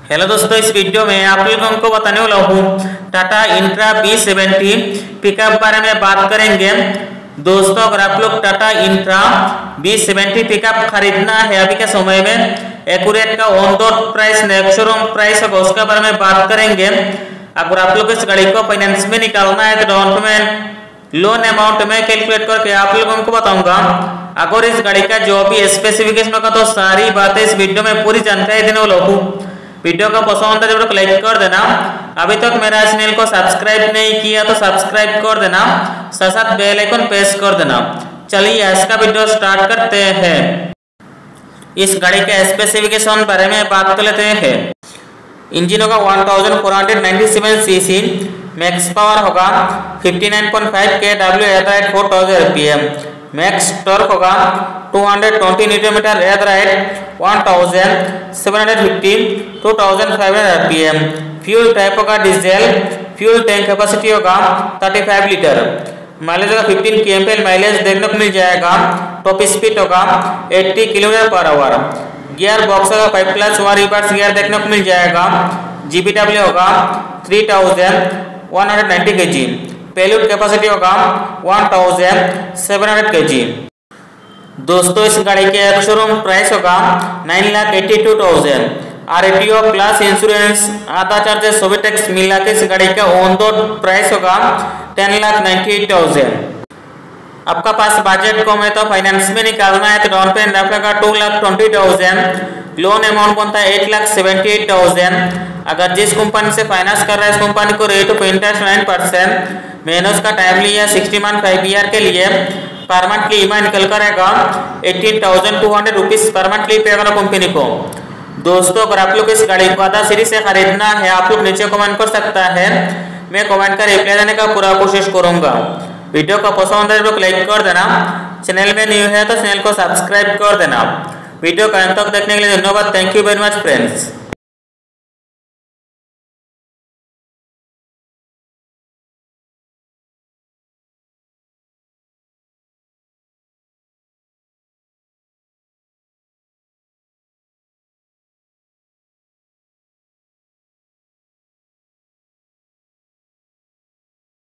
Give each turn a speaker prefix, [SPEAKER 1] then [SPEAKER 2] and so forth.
[SPEAKER 1] Hello दोस्तों, इस video में आप लोगों को बताने वाला हूँ टाटा इंट्रा B70 पिकअप बारे में बात करेंगे। दोस्तों, अगर आप लोग टाटा इंट्रा B70 पिकअप खरीदना है अभी के समय में, एक्यूरेट का on road price next showroom price होगा उसके बारे में बात करेंगे। अगर आप लोग इस गाड़ी को फाइनेंस में निकालना है तो डाउन पेमेंट लोन अमाउंट में कैलकुलेट करके आप लोगों को बताऊंगा। अगर इस गाड़ी का जो भी स्पेसिफिकेशन होगा तो सारी बातें इस वीडियो में पूरी जानकारी देने वाला हूँ। वीडियो का पसंद है जरूर लाइक कर देना। अभी तक मेरा चैनल को सब्सक्राइब नहीं किया तो सब्सक्राइब कर देना, साथ साथ बेल आइकन प्रेस कर देना। चलिए आज का वीडियो स्टार्ट करते हैं। इस गाड़ी के स्पेसिफिकेशन बारे में बात कर लेते हैं। इंजन होगा 1497 सीसी, मैक्स पावर होगा 59.5 kW at 4000 rpm, max torque होगा 220 Nm at 1750 2500 rpm, fuel type होगा डीजल, फ्यूल टैंक कैपेसिटी होगा 35 लीटर, माइलेज होगा 15 kmpl माइलेज देखने को मिल जाएगा। टॉप स्पीड होगा 80 km/h, गियर बॉक्स होगा 5+1 रिवर्स गियर देखने को मिल जाएगा। GPW होगा 3190 kg, पेलोड कैपेसिटी होगा 1700 kg। दोस्तों, इस गाड़ी के शोरूम प्राइस होगा 9,82,000। RTO प्लस इंश्योरेंस आधा चार्जेस सभी टैक्स मिला के इस गाड़ी का ऑन रोड प्राइस होगा 10,98,000। आपका पास बजट कम है तो फाइनेंस में निकालना है तो डाउन पेमेंट आपका 2,20,000, लोन अमाउंट बनता है 8,78,000। अगर जिस कंपनी से फाइनेंस कर रहा है इस कंपनी को रेट ऑफ इंटरेस्ट 9%, महीनों का टाइम लिया 60 मंथ 5 ईयर के लिए। पर मंथली ईएमआई निकल कर आएगा 18,200 रुपीज पर मंथली पे करना कंपनी को। दोस्तों, अगर आप लोग इस गाड़ी को आधा सीरीज से खरीदना है आप लोग नीचे कमेंट कर सकता है, मैं कमेंट का रिप्लाई देने का पूरा कोशिश करूंगा। वीडियो को पसंद है तो लाइक कर देना, चैनल में न्यू है तो चैनल को सब्सक्राइब कर देना। वीडियो का अंत तक देखने के लिए धन्यवाद। Thank you very much friends.